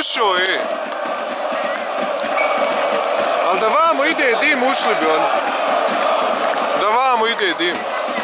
ušao je. Ali da vamo ide dim, ušli bi oni. Da vamo ide dim.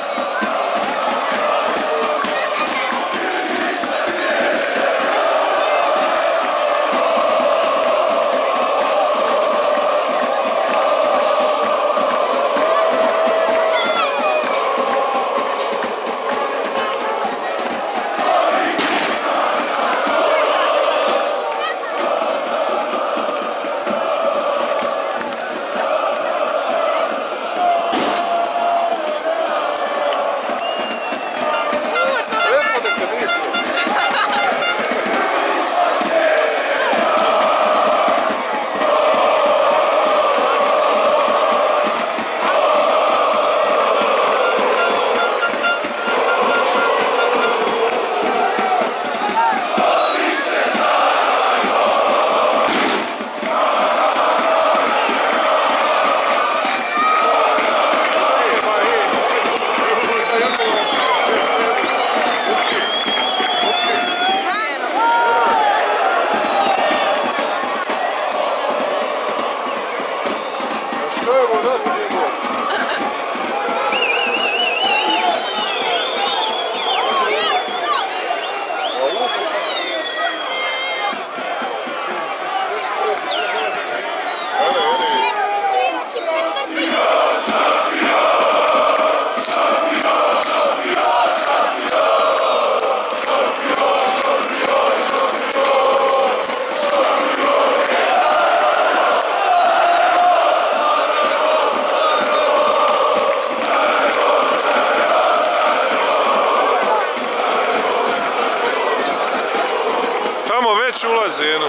Tamo već ulaze jedno.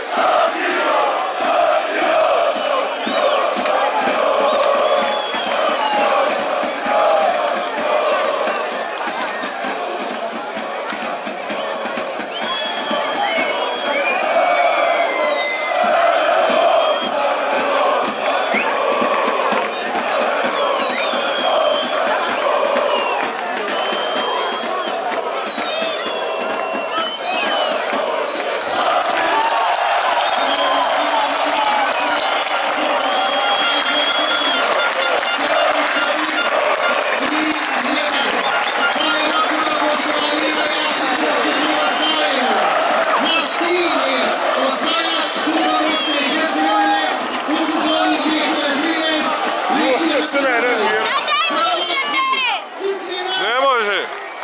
Ne može.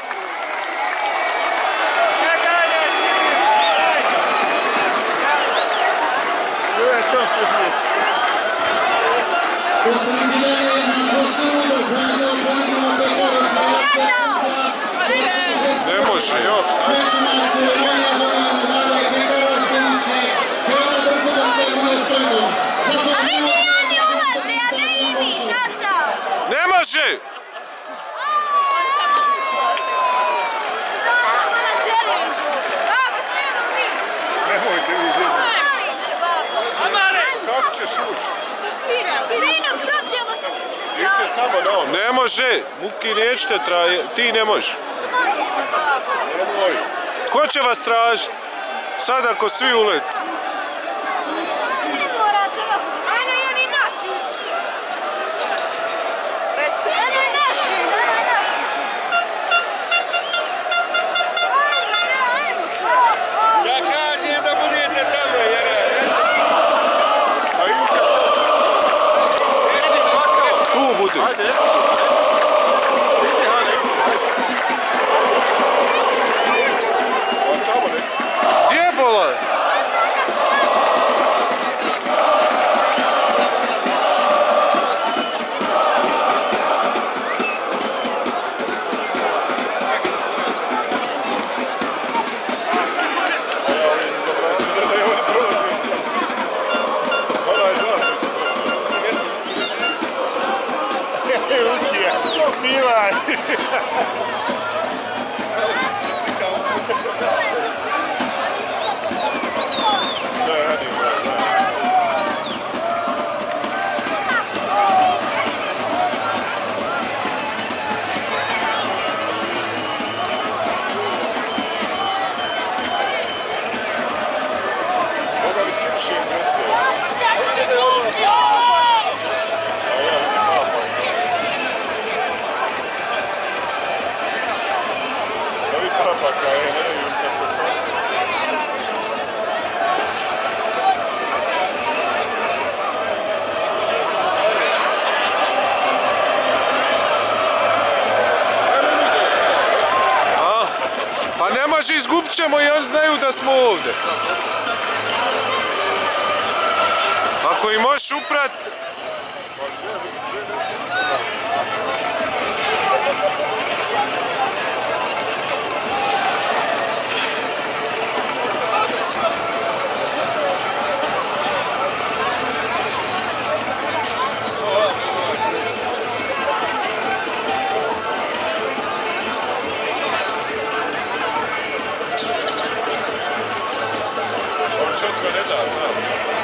Ne može, jo. Ne može! Nemojte vi vidjeti. Kako ćeš ući? Idite tamo na ovom. Ne može! Vuki nećete traje. Ti ne možeš. Nemoj. Ko će vas tražiti? Sad ako svi uleti. Gdje je bola? Pa ne može, izgubit ćemo i oni znaju da smo ovdje. Ako ih možeš uprat... Šutva ne da, znam.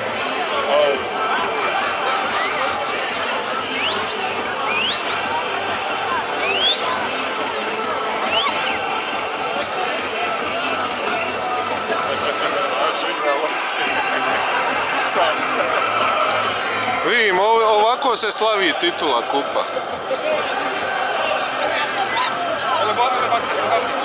Vidim, ovako se slavi titula kupa.